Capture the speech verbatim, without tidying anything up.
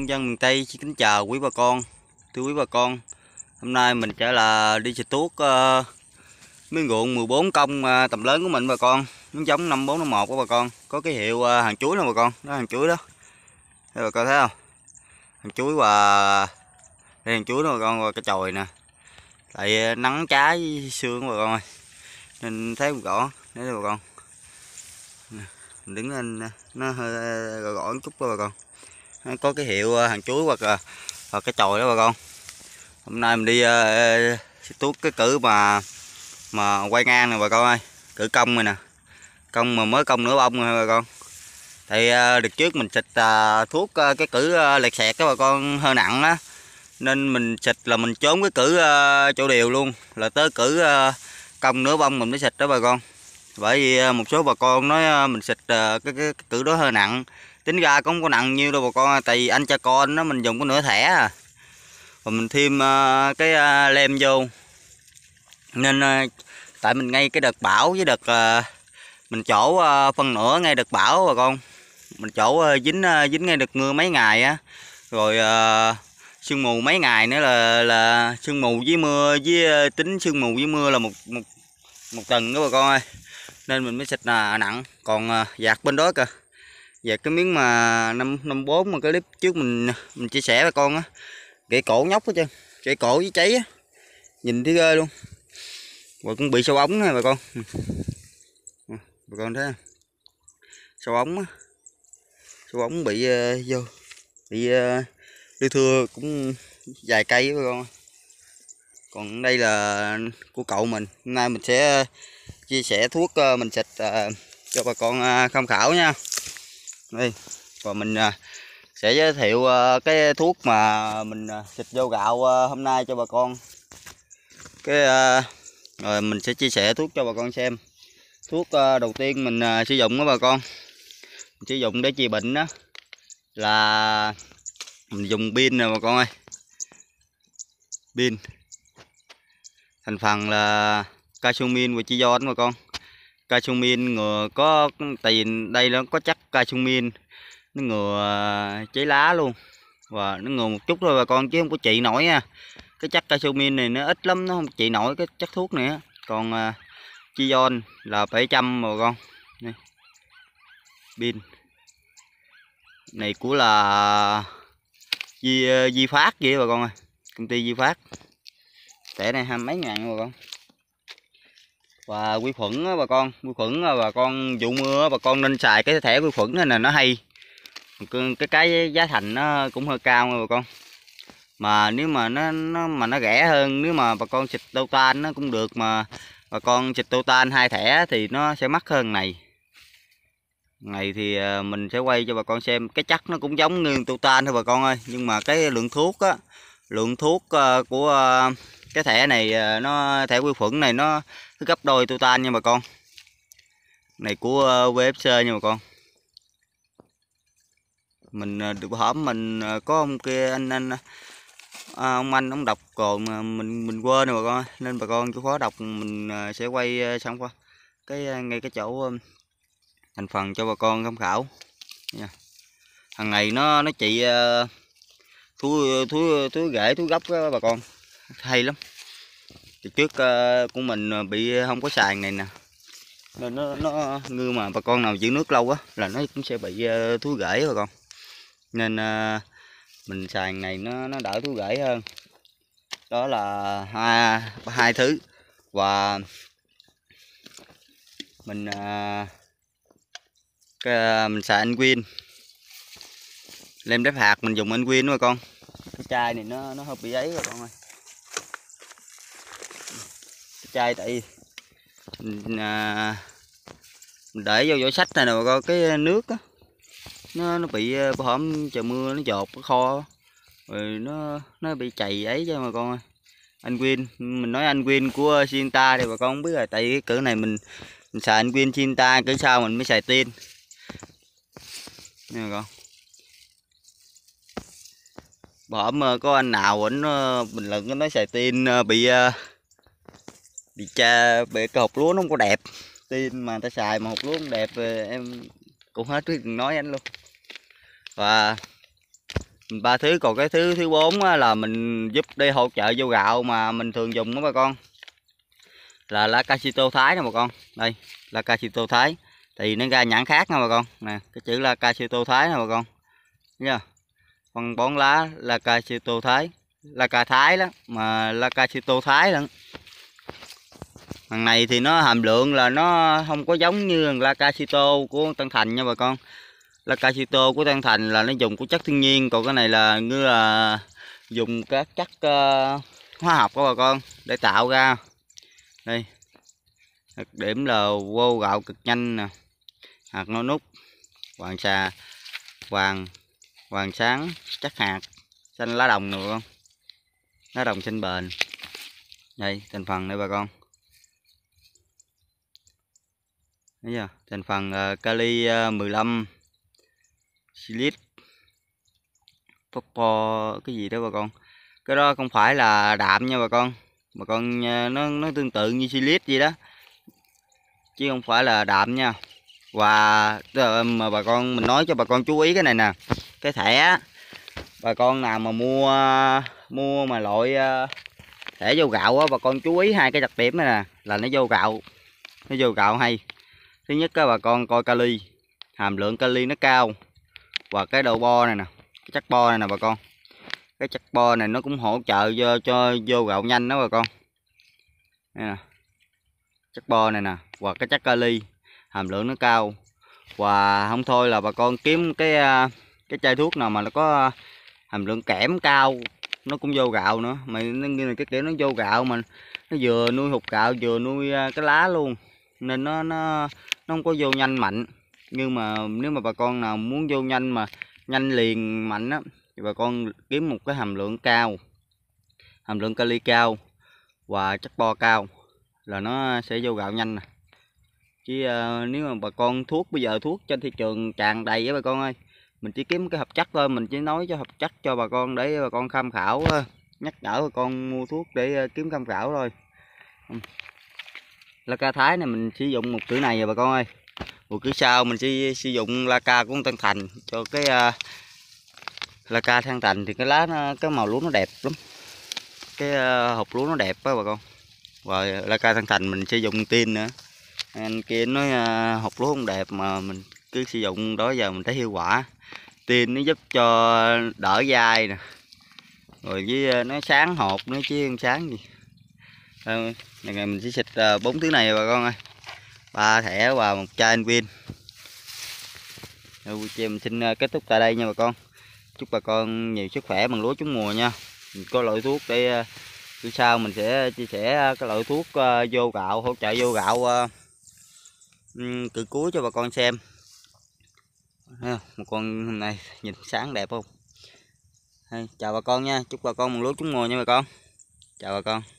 nhân dân miền Tây xin kính chào quý bà con. Thưa quý bà con, hôm nay mình sẽ là đi xịt thuốc uh, miếng ruộng mười bốn công uh, tầm lớn của mình bà con, giống giống năm bốn năm một của bà con. Có cái hiệu uh, hàng chuối nè bà con, đó hàng chuối đó. Đây bà con thấy không? Hàng chuối và đây hàng chuối đó bà con, và cái chồi nè. Tại nắng trái sương bà con ơi. Nên thấy không rõ, đấy bà con. Mình đứng lên nó hơi gõ gõ một chút đó bà con. Có cái hiệu hàng chuối hoặc là hoặc cái chồi đó bà con. Hôm nay mình đi uh, xịt thuốc cái cử mà mà quay ngang nè bà con ơi, cử công này nè, công mà mới công nửa bông rồi bà con. Thì uh, đợt trước mình xịt uh, thuốc uh, cái cử uh, lẹt xẹt đó bà con, hơi nặng á, nên mình xịt là mình trốn cái cử uh, chỗ đều luôn, là tới cử uh, công nửa bông mình mới xịt đó bà con. Bởi vì uh, một số bà con nói uh, mình xịt uh, cái, cái, cái cử đó hơi nặng, tính ra cũng không có nặng nhiêu đâu bà con, tại vì anh cha con nó mình dùng có nửa thẻ à. Và mình thêm uh, cái uh, lem vô, nên uh, tại mình ngay cái đợt bão với đợt uh, mình chỗ uh, phân nửa ngay đợt bão bà con, mình chỗ uh, dính uh, dính ngay đợt mưa mấy ngày á, rồi uh, sương mù mấy ngày nữa là là sương mù với mưa với uh, tính sương mù với mưa là một một một tuần đó bà con ơi, nên mình mới xịt là nặng. Còn uh, dạt bên đó kìa, về cái miếng mà năm năm bốn mà cái clip trước mình mình chia sẻ với con á, gãy cổ nhóc hết trơn, gãy cổ với cháy á, nhìn thấy ghê luôn. Rồi cũng bị sâu ống nè bà con, bà con thấy không? Sâu ống á, sâu ống bị uh, vô bị uh, đưa thưa cũng vài cây bà con. Còn đây là của cậu mình, hôm nay mình sẽ chia sẻ thuốc uh, mình xịt uh, cho bà con uh, tham khảo nha. Đây, và mình uh, sẽ giới thiệu uh, cái thuốc mà mình uh, xịt vô gạo uh, hôm nay cho bà con. Cái uh, rồi mình sẽ chia sẻ thuốc cho bà con xem. Thuốc uh, đầu tiên mình uh, sử dụng đó bà con, mình sử dụng để trị bệnh đó là mình dùng pin nè bà con ơi. Pin thành phần là Casomin và Chizon bà con. Casomin ngừa có, tại vì đây nó có chắc Casomin, nó ngừa cháy lá luôn, và nó ngừa một chút thôi bà con, chứ không có trị nổi nha. Cái chất Casomin này nó ít lắm, nó không trị nổi cái chất thuốc này á. Còn uh, Chizon là bảy trăm bà con. Đây. Pin này của là Di, Di Phát vậy bà con ơi, công ty Di Phát. Thẻ này hai mấy ngàn bà con. Và quy khuẩn đó bà con, quy khuẩn bà con vụ mưa bà con nên xài cái thẻ quy khuẩn này là nó hay. Cái cái giá thành nó cũng hơi cao nha bà con. Mà nếu mà nó nó mà nó rẻ hơn, nếu mà bà con xịt Total nó cũng được, mà bà con xịt Total hai thẻ thì nó sẽ mắc hơn này. Này thì mình sẽ quay cho bà con xem, cái chất nó cũng giống như Total thôi bà con ơi, nhưng mà cái lượng thuốc á, lượng thuốc của cái thẻ này, nó thẻ quy khuẩn này nó gấp đôi Total nha bà con. Này của vê ép xê nha bà con. Mình được hổm mình có ông kia anh anh à, ông anh ông đọc còn mình mình quên rồi bà con, nên bà con chú khó đọc, mình sẽ quay xong qua cái ngay cái chỗ thành phần cho bà con tham khảo nha. Hàng ngày nó nó trị uh, thú thú thú rễ thú gốc đó bà con, hay lắm. Thì trước uh, của mình bị không có xài này nè, nên nó nó như mà bà con nào giữ nước lâu á là nó cũng sẽ bị uh, thú rễ bà con, nên uh, mình xài này nó nó đỡ thú rễ hơn. Đó là hai hai thứ. Và mình uh, cái, mình xài anh Win lem đép hạt, mình dùng anh Win đó bà con. Cái chai này nó nó hơi bị ấy bà con ơi, cái chai tại mình, à, mình để vô vỏ sách này nè bà con, cái nước á nó nó bị bữa hổm trời mưa nó dột cái kho rồi nó nó bị chày ấy cho bà con ơi. Anh Win, mình nói anh Win của Sinta thì bà con không biết rồi, tại cái cỡ này mình mình xài anh Win Sinta, cỡ sau mình mới xài tin nha bà con. Bữa có anh nào ảnh bình luận nó xài tin bị bị cha bị cái hộp lúa nó không có đẹp, tin mà người ta xài mà hộp lúa không đẹp, em cũng hết biết nói anh luôn. Và ba thứ. Còn cái thứ thứ bốn á, là mình giúp đi hỗ trợ vô gạo mà mình thường dùng đó bà con, là lá casito Thái nè bà con. Đây lá casito Thái thì nó ra nhãn khác nha bà con nè, cái chữ lá casito Thái nè bà con nha. Phân bón lá lá casito Thái, lá ca Thái đó mà lá casito Thái lận. Thằng này thì nó hàm lượng là nó không có giống như la casito của Tân Thành nha bà con. La casito của Tân Thành là nó dùng của chất thiên nhiên, còn cái này là như là dùng các chất uh, hóa học của bà con để tạo ra. Đây đặc điểm là vô gạo cực nhanh nè, hạt nó nút, hoàng xà, hoàng hoàng sáng, chắc hạt, xanh lá đồng nè bà con, lá đồng xanh bền. Đây thành phần đây bà con, thấy chưa? Thành phần uh, kali uh, mười lăm, silic, phosphor cái gì đó bà con. Cái đó không phải là đạm nha bà con, bà con uh, nó nó tương tự như silic gì đó chứ không phải là đạm nha. Và mà bà con mình nói cho bà con chú ý cái này nè, cái thẻ bà con nào mà mua mua mà loại thẻ vô gạo á, bà con chú ý hai cái đặc điểm này nè, là nó vô gạo, nó vô gạo hay. Thứ nhất á, bà con coi kali, hàm lượng kali nó cao, và cái độ bo này nè, cái chất bo này nè bà con, cái chất bo này nó cũng hỗ trợ cho, cho vô gạo nhanh đó bà con. Đây nè, chất bo này nè, và cái chất kali hàm lượng nó cao. Và không thôi là bà con kiếm cái cái chai thuốc nào mà nó có hàm lượng kẽm cao nó cũng vô gạo nữa, mà nó như là cái kiểu nó vô gạo mà nó vừa nuôi hột gạo vừa nuôi cái lá luôn, nên nó nó nó không có vô nhanh mạnh. Nhưng mà nếu mà bà con nào muốn vô nhanh mà nhanh liền mạnh á, thì bà con kiếm một cái hàm lượng cao, hàm lượng kali cao và chất bo cao là nó sẽ vô gạo nhanh nè. Chứ uh, nếu mà bà con thuốc bây giờ thuốc trên thị trường tràn đầy á bà con ơi, mình chỉ kiếm cái hợp chất thôi, mình chỉ nói cho hợp chất cho bà con để bà con tham khảo, nhắc nhở bà con mua thuốc để kiếm tham khảo thôi. La ca Thái này mình sử dụng một kiểu này rồi bà con ơi, một kiểu sau mình sẽ sử dụng la ca của Tân Thành cho cái uh, la ca Tân Thành thì cái lá nó, cái màu lúa nó đẹp lắm, cái uh, hộp lúa nó đẹp đó bà con. Rồi la ca Tân Thành mình sử dụng tin nữa, anh kia nói uh, hộp lúa không đẹp mà mình cứ sử dụng đó giờ mình thấy hiệu quả. Tin nó giúp cho đỡ dai nè, rồi với uh, nó sáng hộp nữa chứ không sáng gì. Thôi, ngày mình sẽ xịt bốn uh, thứ này bà con ơi, ba thẻ và một chai anh pin. Mình xin uh, kết thúc tại đây nha bà con. Chúc bà con nhiều sức khỏe bằng lúa trúng mùa nha. Mình có loại thuốc để uh, sau mình sẽ chia sẻ cái loại thuốc uh, vô gạo, hỗ trợ vô gạo uh, từ cuối cho bà con xem. Một con hôm nay nhìn sáng đẹp không? Hay, chào bà con nha, chúc bà con một lúa trúng mùa nha bà con. Chào bà con.